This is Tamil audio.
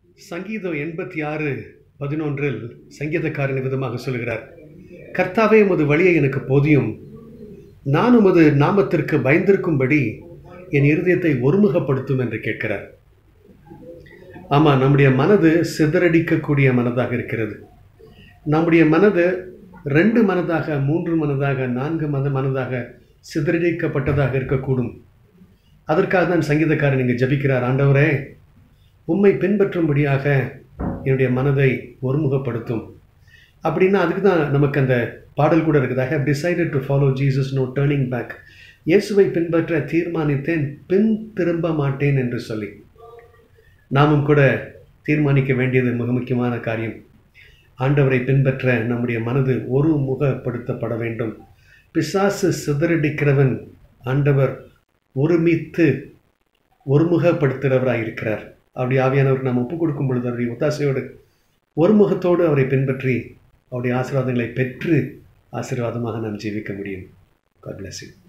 சங்கீதம் 86:11 சங்கீதக்காரன் விதமாக சொல்கிறார், கர்த்தாவே உமது வழியை எனக்கு போதியும், நான் உமது நாமத்திற்கு பயந்திருக்கும்படி என் இருதயத்தை ஒருமுகப்படுத்தும் என்று கேட்கிறார். ஆமாம், நம்முடைய மனது சிதறடிக்கக்கூடிய மனதாக இருக்கிறது. நம்முடைய மனது 2 மனதாக, 3 மனதாக, 4 மனதாக சிதறடிக்கப்பட்டதாக இருக்கக்கூடும். அதற்காக தான் சங்கீதக்காரன் இங்கே ஜபிக்கிறார், ஆண்டவரே உம்மை பின்பற்றும்படியாக என்னுடைய மனதை ஒருமுகப்படுத்தும். அப்படின்னா அதுக்கு தான் நமக்கு அந்த பாடல் கூட இருக்குது, I have decided to follow Jesus, no turning back. இயேசுவை பின்பற்ற தீர்மானித்தேன், பின் திரும்ப மாட்டேன் என்று சொல்லி நாமும் கூட தீர்மானிக்க வேண்டியது மிக முக்கியமான காரியம். ஆண்டவரை பின்பற்ற நம்முடைய மனது ஒருமுகப்படுத்தப்பட வேண்டும். பிசாசு சிதறடிக்கிறவன், ஆண்டவர் ஒருமித்து ஒருமுகப்படுத்துகிறவராக இருக்கிறார். அப்படி ஆவியானவருக்கு நாம் ஒப்புக் கொடுக்கும் பொழுது அவருடைய ஒத்தாசையோடு ஒருமுகத்தோடு அவரை பின்பற்றி அவருடைய ஆசீர்வாதங்களை பெற்று ஆசீர்வாதமாக நாம் ஜீவிக்க முடியும். God bless you.